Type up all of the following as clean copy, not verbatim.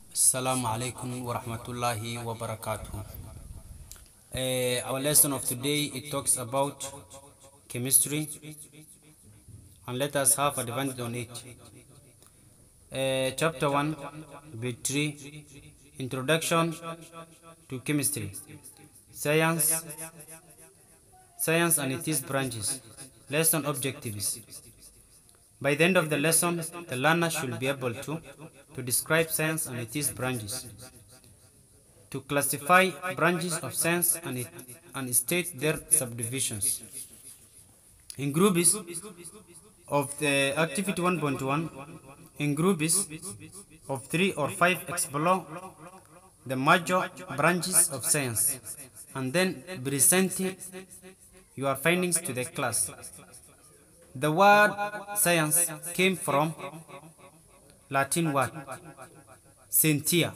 Assalamu alaikum wa rahmatullahi wa barakatuh. Our lesson of today, it talks about chemistry, and let us have advantage on it. Chapter 1, Bit 3, Introduction to Chemistry, Science and its branches. Lesson objectives. By the end of the lesson, the learner should be able to describe science and its branches, to classify branches of science and state their subdivisions. In groups of the activity 1.1, in groups of 3 or 5, explore the major branches of science and then present your findings to the class. The word science came from Latin word scientia.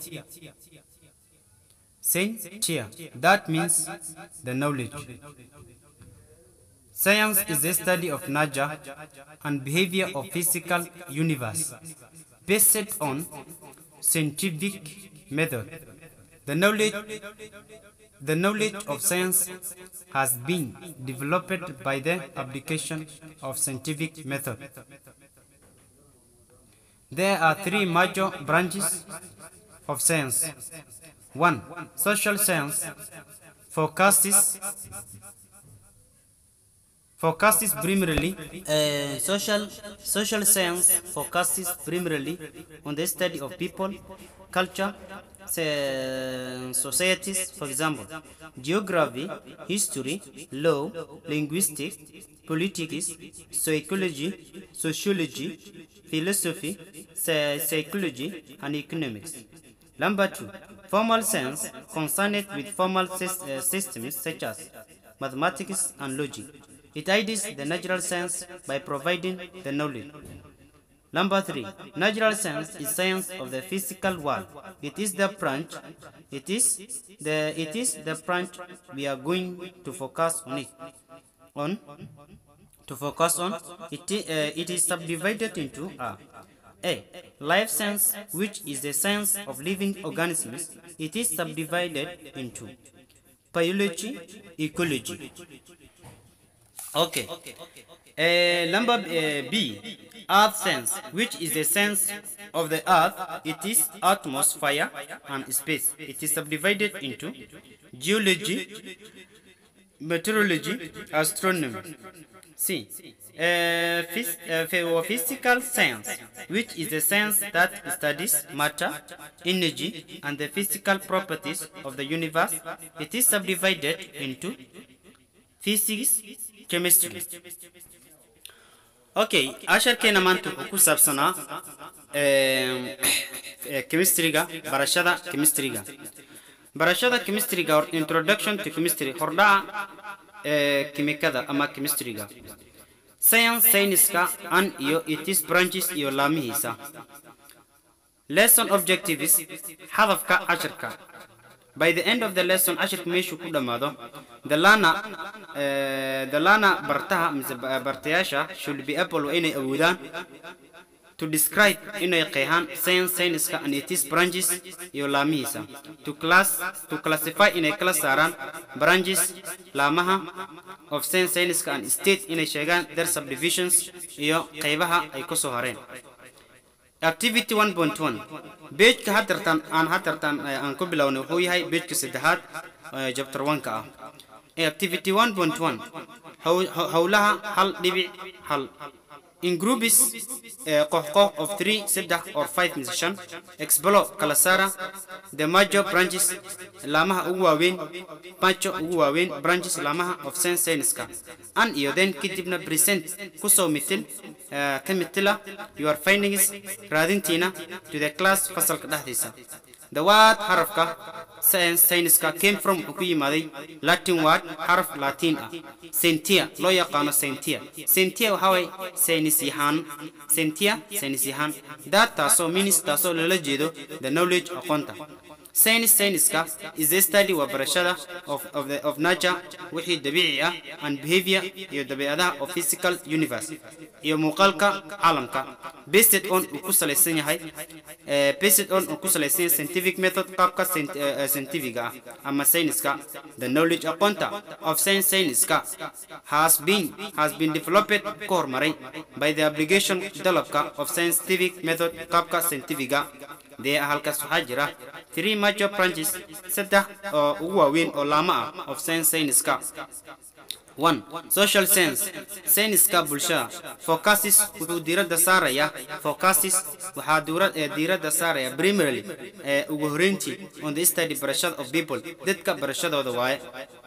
Scientia, that means the knowledge. Science is the study of nature and behavior of physical universe based on scientific method. The knowledge of science has been developed by the application of scientific method. There are 3 major branches of science. 1. Social science focuses primarily social science focuses primarily on the study of people, culture, societies, for example, geography, history, law, linguistics, politics, psychology, sociology, philosophy, psychology, and economics. Number 2. Formal science concerned with formal systems such as mathematics and logic. It aids the natural science by providing the knowledge. Number 3. Natural science is science of the physical world. It is the branch we are going to focus on. It is subdivided into A. Life science, which is the science of living organisms. It is subdivided into biology, ecology. Okay. Number B. Earth science, which is the science of the earth. It is atmosphere and space. It is subdivided into geology, meteorology, astronomy. C. Physical science, which is the science that studies matter, energy, and the physical properties of the universe. It is subdivided into physics, chemistry. Okay, ashar keena maanta wuxuu ku saabsanaa chemistryga, barashada chemistryga or introduction to chemistry, hordhaca kimikada ama chemistryga. Science-ka and its branches iyo laamihiisa. Lesson objectives, hadafka casharka. By the end of the lesson, casharka meeshu ku dhamaado, the learner bartayaasha should be able inay awoodaan to describe inay qeexaan science-ka and its branches iyo laamihiisa. To classify inay kala saaraan branches, laamaha of science-ka and state inay sheegaan their subdivisions iyo qeybaha ay ku soo hareen. Activity 1.1. Page-ka hadartan aan ku bilowno wuxuu yahay page-ka 3 chapter 1 ka ah. Activity 1.1. Howlaha hal dhibic hal. In groups of 3, or 5 musicians, explore kala saara the major branches, laamaha ugu waaweyn, branches laamaha of science-ka. And iyo then kadibna present kusoo mitila your findings raadintiina to the class fasalka dhexdiisa. The word harafka science-ka came from ku yimaaday Latin word haraf Latin ah. Scientia loo yaqaano scientia waxa way science-yahan. That taasoo means taasoo lala jeedo the knowledge aqoonta. Science is the study وبرشادة of nature وحي طبيعي and behavior iyo dabeecadaha of physical universe iyo muuqaalka caalamka based on ku salaysan yahay scientific method qaabka scientific ama science-ka. The knowledge aqoonta of science-ka has been developed ka hormaray by the application dalabka of scientific method qaabka scientific-ga. There are halkaas waxaa jira 3 major branches saddex oo ugu waaweyn oo laama of science-ka. 1. Social science-ka bulshada focuses wuxuu diiradda saaraya primarily ugu horeyntii on the study barashada of people dadka barashadooda waaye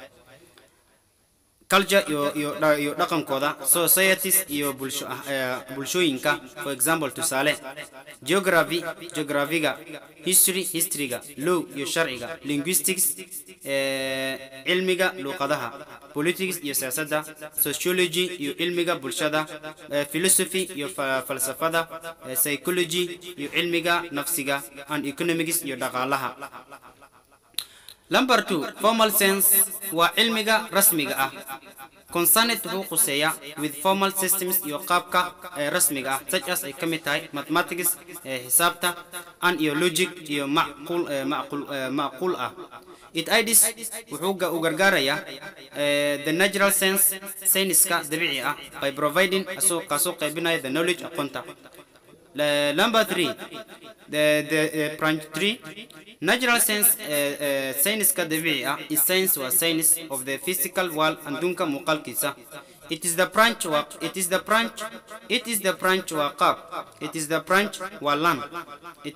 culture iyo dhaqankooda societies iyo bulshooyinka. For example tusaale geography-ga history-ga law iyo sharciga linguistics cilmiga luqadaha politics iyo siyaasadda sociology iyo cilmiga bulshada philosophy iyo falsafada psychology iyo cilmiga nafsiga and economics iyo dhaqaalaha. Number 2. Formal science waa cilmiga rasmiga ah concerned wuxuu quseeya with formal systems iyo qaabka rasmiga ah such as ay ka mid tahay mathematics xisaabta and iyo logic iyo macquul ah. It aids wuxuu u gargaaraya the natural science-ka dabiici ah by providing kasoo qaybinaya the knowledge aqoonta. Number 3. The branch 3. Natural science-ka dabiici ah is science of the physical world adduunka muuqaalkiisa. It is the branch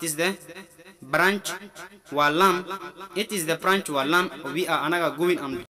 waa laan we are anaga going